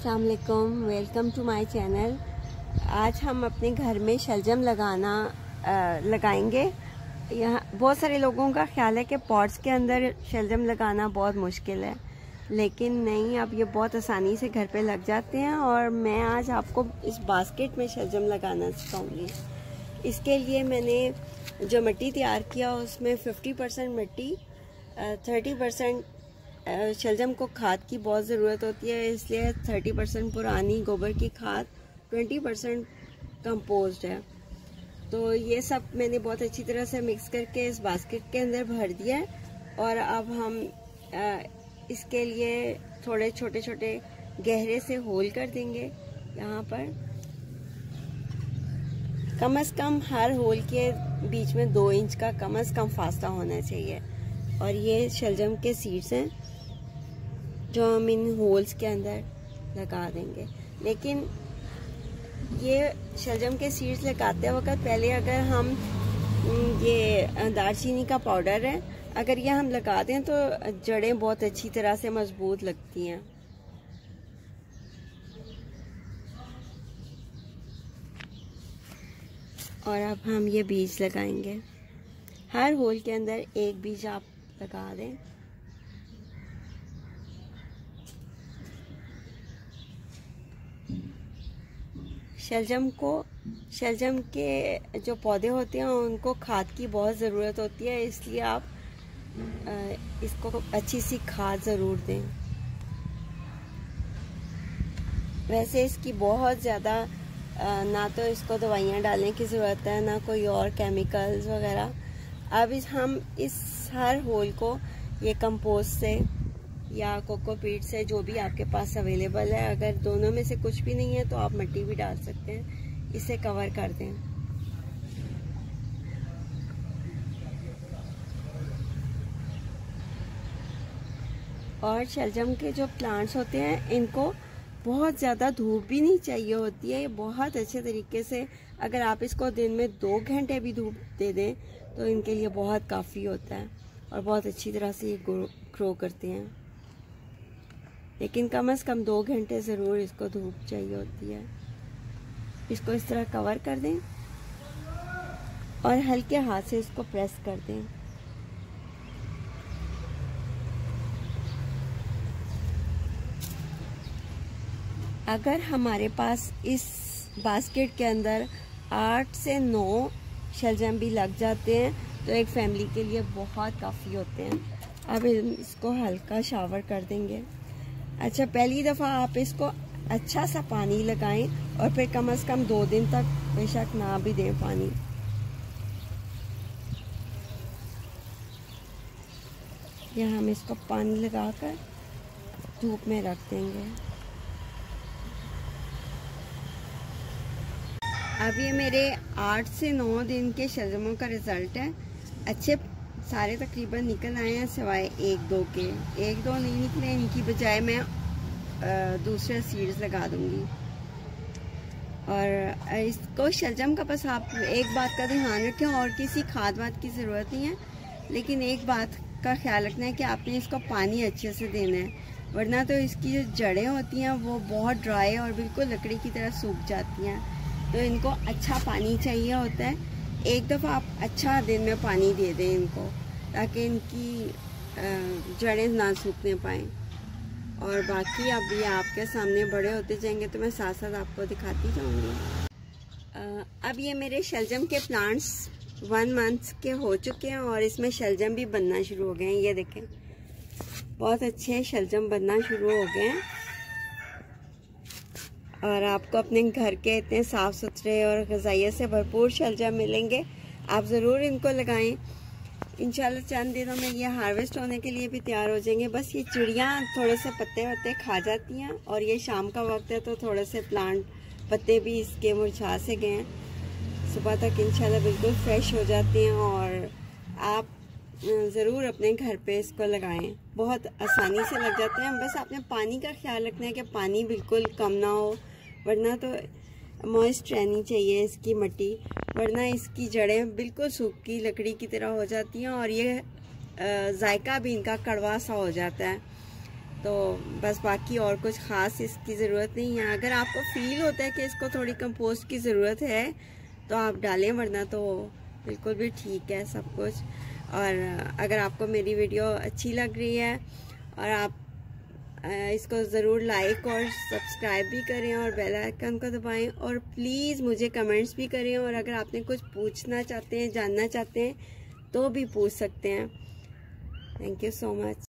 अस्सलाम वालेकुम, welcome to my channel. आज हम अपने घर में शलजम लगाएंगे। यहाँ बहुत सारे लोगों का ख्याल है कि पॉट्स के अंदर शलजम लगाना बहुत मुश्किल है, लेकिन नहीं, अब ये बहुत आसानी से घर पे लग जाते हैं। और मैं आज आपको इस बास्केट में शलजम लगाना सिखाऊंगी। इसके लिए मैंने जो मिट्टी तैयार किया उसमें 50% मिट्टी, 30% शलजम को खाद की बहुत ज़रूरत होती है, इसलिए 30% पुरानी गोबर की खाद, 20% कंपोस्ट है। तो ये सब मैंने बहुत अच्छी तरह से मिक्स करके इस बास्केट के अंदर भर दिया है। और अब हम इसके लिए थोड़े छोटे छोटे गहरे से होल कर देंगे। यहाँ पर कम से कम हर होल के बीच में 2 इंच का कम से कम फासला होना चाहिए। और ये शलजम के सीड्स हैं जो हम इन होल्स के अंदर लगा देंगे। लेकिन ये शलजम के सीड्स लगाते वक्त पहले अगर हम ये दालचीनी का पाउडर है, अगर ये हम लगा दें तो जड़ें बहुत अच्छी तरह से मजबूत लगती हैं। और अब हम ये बीज लगाएंगे। हर होल के अंदर एक बीज आप लगा दें। शलजम के जो पौधे होते हैं उनको खाद की बहुत ज़रूरत होती है, इसलिए आप इसको अच्छी सी खाद ज़रूर दें। वैसे इसकी बहुत ज़्यादा ना तो इसको दवाइयाँ डालने की ज़रूरत है, ना कोई और केमिकल्स वगैरह। अब हम इस हर होल को ये कंपोस्ट से या कोकोपीट से, जो भी आपके पास अवेलेबल है, अगर दोनों में से कुछ भी नहीं है तो आप मिट्टी भी डाल सकते हैं, इसे कवर कर दें। और शलजम के जो प्लांट्स होते हैं इनको बहुत ज़्यादा धूप भी नहीं चाहिए होती है। ये बहुत अच्छे तरीके से, अगर आप इसको दिन में 2 घंटे भी धूप दे दें तो इनके लिए बहुत काफ़ी होता है और बहुत अच्छी तरह से ये ग्रो करते हैं। लेकिन कम से कम 2 घंटे ज़रूर इसको धूप चाहिए होती है। इसको इस तरह कवर कर दें और हल्के हाथ से इसको प्रेस कर दें। अगर हमारे पास इस बास्केट के अंदर 8 से 9 शलजम भी लग जाते हैं तो एक फैमिली के लिए बहुत काफ़ी होते हैं। अब इसको हल्का शावर कर देंगे। अच्छा, पहली दफ़ा आप इसको अच्छा सा पानी लगाएं और फिर कम से कम 2 दिन तक बेशक ना भी दें पानी। या हम इसको पानी लगाकर धूप में रख देंगे। अब ये मेरे 8 से 9 दिन के शलजमों का रिज़ल्ट है। अच्छे सारे तकरीबन निकल आए हैं, सिवाय 1-2 के। 1-2 नहीं निकले, इनकी बजाय मैं दूसरे सीड्स लगा दूंगी। और इसको शलजम का बस आप एक बात का ध्यान रखें, और किसी खाद वाद की ज़रूरत नहीं है, लेकिन एक बात का ख्याल रखना है कि आपने इसको पानी अच्छे से देना है, वरना तो इसकी जो जड़ें होती हैं वो बहुत ड्राई और बिल्कुल लकड़ी की तरह सूख जाती हैं। तो इनको अच्छा पानी चाहिए होता है। एक दफ़ा आप अच्छा दिन में पानी दे दें इनको, ताकि इनकी जड़ें ना सूखने पाएँ। और बाकी अब ये आपके सामने बड़े होते जाएंगे तो मैं साथ साथ आपको दिखाती जाऊंगी। अब ये मेरे शलजम के प्लांट्स 1 मंथ के हो चुके हैं और इसमें शलजम भी बनना शुरू हो गए हैं। ये देखें, बहुत अच्छे शलजम बनना शुरू हो गए हैं। और आपको अपने घर के इतने साफ़ सुथरे और ग़िज़ाइयत से भरपूर शलजम मिलेंगे। आप ज़रूर इनको लगाएं। इंशाल्लाह चंद दिनों में ये हार्वेस्ट होने के लिए भी तैयार हो जाएंगे। बस ये चिड़ियाँ थोड़े से पत्ते वत्ते खा जाती हैं, और ये शाम का वक्त है तो थोड़े से प्लांट पत्ते भी इसके मुरझा से गए हैं। सुबह तक इंशाल्लाह बिल्कुल फ्रेश हो जाते हैं। और आप ज़रूर अपने घर पे इसको लगाएं, बहुत आसानी से लग जाते हैं। बस आपने पानी का ख्याल रखना है कि पानी बिल्कुल कम ना हो, वरना तो मॉइस्ट रहनी चाहिए इसकी मिट्टी, वरना इसकी जड़ें बिल्कुल सूखी लकड़ी की तरह हो जाती हैं और ये जायका भी इनका कड़वा सा हो जाता है। तो बस बाकी और कुछ ख़ास इसकी ज़रूरत नहीं है। अगर आपको फील होता है कि इसको थोड़ी कंपोस्ट की ज़रूरत है तो आप डालें, वरना तो बिल्कुल भी ठीक है सब कुछ। और अगर आपको मेरी वीडियो अच्छी लग रही है और आप इसको ज़रूर लाइक और सब्सक्राइब भी करें और बेल आइकन को दबाएं, और प्लीज़ मुझे कमेंट्स भी करें। और अगर आपने कुछ पूछना चाहते हैं, जानना चाहते हैं तो भी पूछ सकते हैं। Thank you so much.